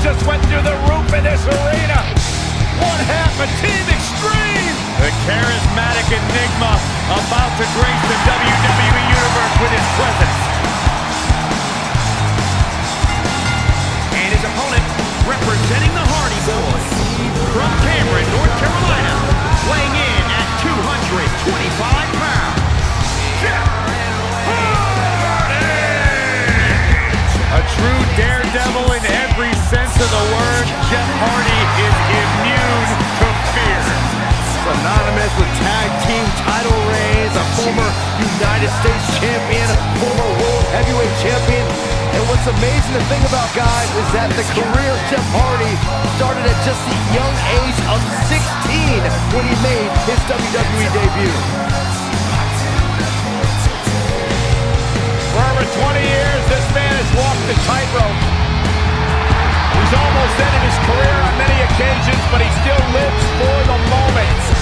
just went through the roof in this arena. One half of Team Extreme. The charismatic enigma about to grace the WWE Universe with his presence. And his opponent, representing the Hardy Boys, from Cameron, North Carolina, weighing in at 225 pounds, Jeff Hardy! A true daredevil in every sense of the word, Jeff Hardy is immune to fear. Synonymous with tag team title reigns, a former United States champion, former World Heavyweight champion. And what's amazing to think about, guys, is that the career of Jeff Hardy started at just the young age of 16 when he made his WWE debut. For over 20 years, this man has walked the tightrope. He's almost ended his career on many occasions, but he still lives for the moment.